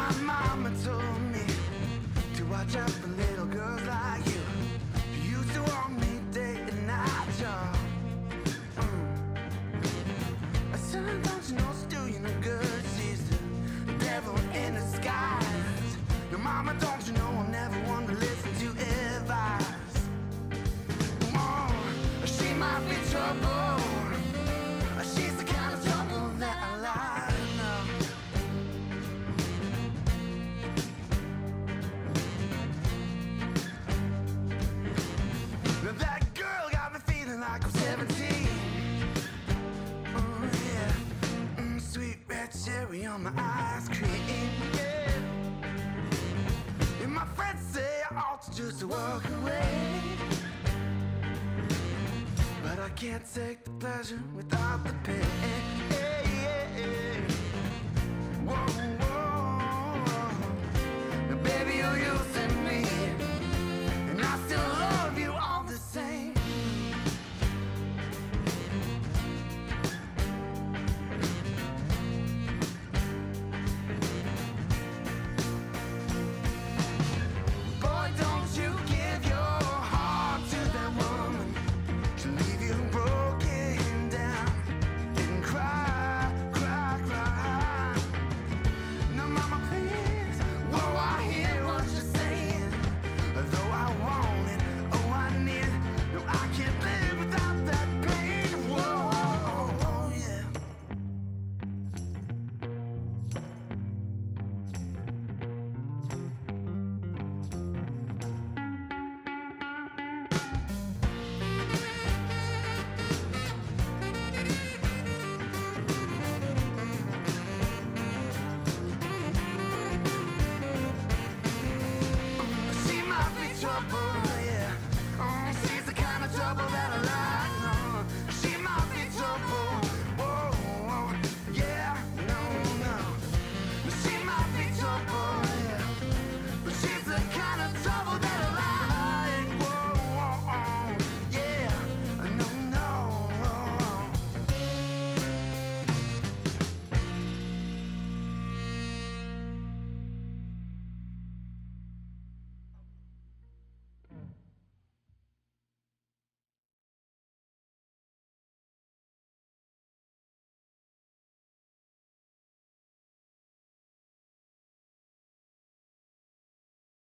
My mama told me to watch out for little girls like you. You used to walk me day and night, y'all. I said, don't you know, still you no good. She's the devil in disguise. Your mama, don't you know, I'm never one to listen to advice. Oh, she might be trouble. She's the kind of trouble that I like. That girl got me feeling like I'm 17. Oh yeah, sweet red cherry on my ice cream. Yeah, and my friends say I ought to just walk away, but I can't take the pleasure without the pain.